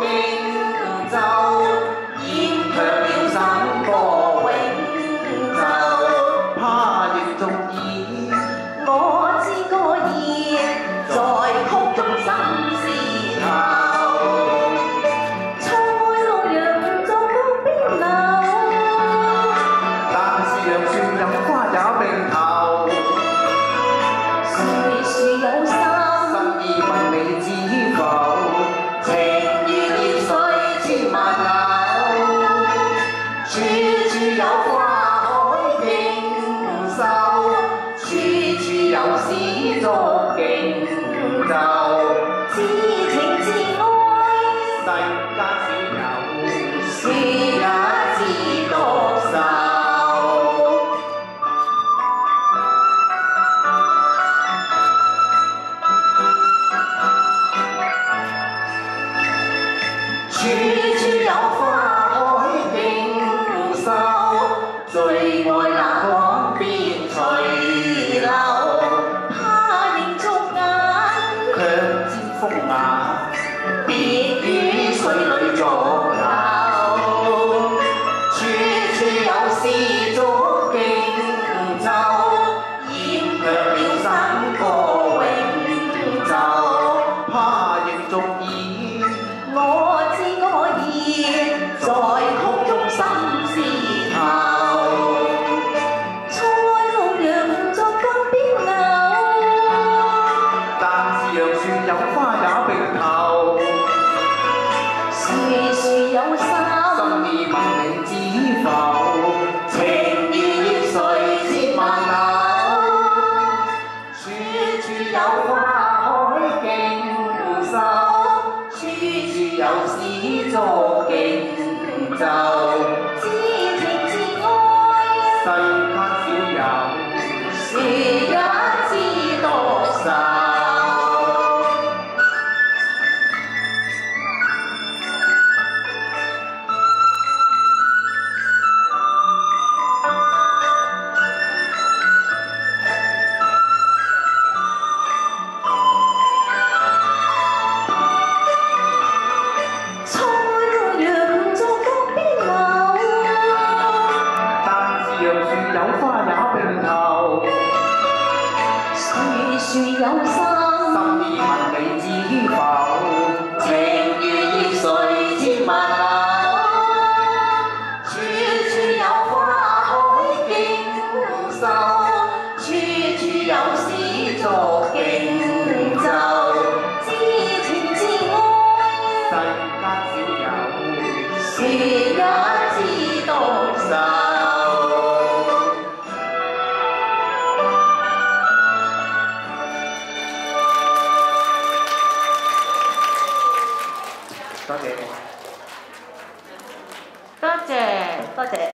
荊州，煙卻了三個永晝。怕亦中意，我知個意，在曲中心事頭。錯愛路陽在江邊流，但是楊船飲花也並頭。誰樹有心，心意問你知否？情如鹽水千萬縷，處處有花海競秀，處處有詩作競奏。知情知愛，世間少有，書也知獨秀。處處有花海競秀，最愛那江邊隨流。他認觸眼，卻沾風雅，別於水裏逐流。處處有詩作競奏，掩卻了三個永晝。他亦中意，我知個意，在曲中心事頭。錯愛路陽在江邊流，但是楊樹有花也並頭。樹樹有心，心意問你知否？情如鹽水千萬縷，處處有花海競秀，處處有詩作競奏。知情知愛，世間少有，書也知獨秀。有花也並頭，樹樹有心，心意問你知否？情如鹽水千萬縷，處處有花海競秀，處處有詩作競奏。知情知愛，世間少有，書也知獨秀。多謝，多謝，多謝。